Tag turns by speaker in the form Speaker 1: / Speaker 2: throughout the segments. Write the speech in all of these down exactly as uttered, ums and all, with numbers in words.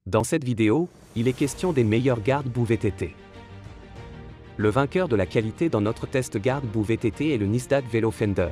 Speaker 1: Dans cette vidéo, il est question des meilleurs garde-boue V T T. Le vainqueur de la qualité dans notre test garde-boue V T T est le Nisdak Velo Fender.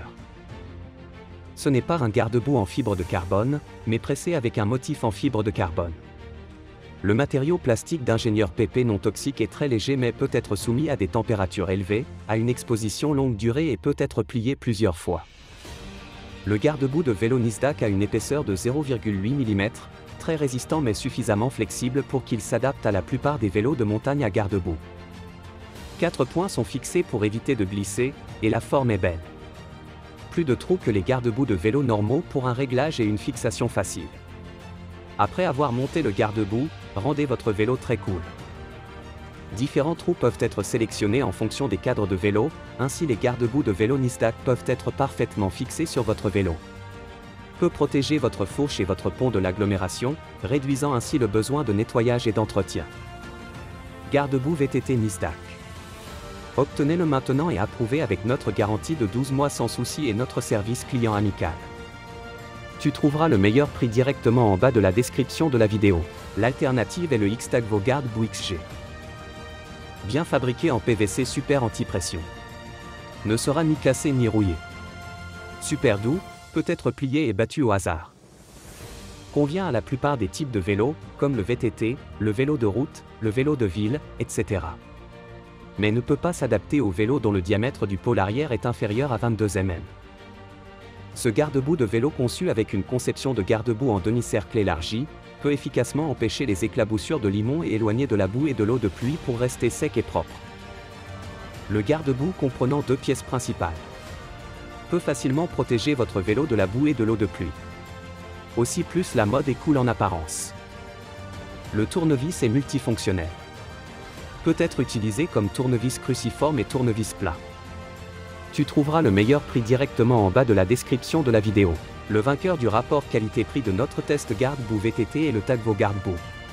Speaker 1: Ce n'est pas un garde-boue en fibre de carbone, mais pressé avec un motif en fibre de carbone. Le matériau plastique d'ingénieur P P non toxique est très léger mais peut être soumis à des températures élevées, à une exposition longue durée et peut être plié plusieurs fois. Le garde-boue de vélo Nisdak a une épaisseur de zéro virgule huit millimètres, très résistant mais suffisamment flexible pour qu'il s'adapte à la plupart des vélos de montagne à garde-boue. Quatre points sont fixés pour éviter de glisser, et la forme est belle. Plus de trous que les garde-boue de vélo normaux pour un réglage et une fixation facile. Après avoir monté le garde-boue, rendez votre vélo très cool. Différents trous peuvent être sélectionnés en fonction des cadres de vélo, ainsi les garde-boue de vélo Nisdak peuvent être parfaitement fixés sur votre vélo. Peut protéger votre fourche et votre pont de l'agglomération, réduisant ainsi le besoin de nettoyage et d'entretien. Garde-boue V T T Nisdak. Obtenez-le maintenant et approuvez avec notre garantie de douze mois sans souci et notre service client amical. Tu trouveras le meilleur prix directement en bas de la description de la vidéo. L'alternative est le X-Tagvo Garde-boue X G. Bien fabriqué en P V C super anti-pression. Ne sera ni cassé ni rouillé. Super doux, peut être plié et battu au hasard. Convient à la plupart des types de vélos, comme le V T T, le vélo de route, le vélo de ville, et cetera. Mais ne peut pas s'adapter aux vélos dont le diamètre du pôle arrière est inférieur à vingt-deux millimètres. Ce garde-boue de vélo conçu avec une conception de garde-boue en demi-cercle élargi, peut efficacement empêcher les éclaboussures de limon et éloigner de la boue et de l'eau de pluie pour rester sec et propre. Le garde-boue comprenant deux pièces principales peut facilement protéger votre vélo de la boue et de l'eau de pluie. Aussi plus la mode est cool en apparence. Le tournevis est multifonctionnel. Peut être utilisé comme tournevis cruciforme et tournevis plat. Tu trouveras le meilleur prix directement en bas de la description de la vidéo. Le vainqueur du rapport qualité-prix de notre test garde-boue V T T est le Tagvo Garde-boue.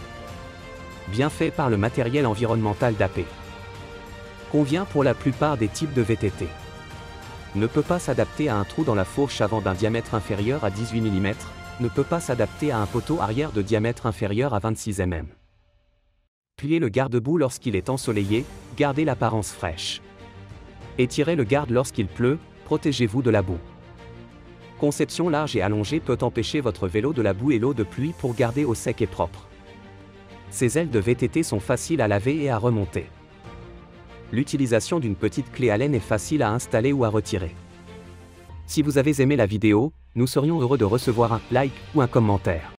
Speaker 1: Bien fait par le matériel environnemental d'A P. Convient pour la plupart des types de V T T. Ne peut pas s'adapter à un trou dans la fourche avant d'un diamètre inférieur à dix-huit millimètres, ne peut pas s'adapter à un poteau arrière de diamètre inférieur à vingt-six millimètres. Pliez le garde-boue lorsqu'il est ensoleillé, gardez l'apparence fraîche. Étirez le garde lorsqu'il pleut, protégez-vous de la boue. Conception large et allongée peut empêcher votre vélo de la boue et l'eau de pluie pour garder au sec et propre. Ces ailes de V T T sont faciles à laver et à remonter. L'utilisation d'une petite clé Allen est facile à installer ou à retirer. Si vous avez aimé la vidéo, nous serions heureux de recevoir un like ou un commentaire.